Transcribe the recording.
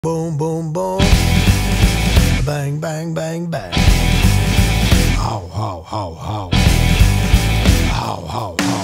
Boom, boom, boom. Bang, bang, bang, bang. How, how, how, how. How, how, how.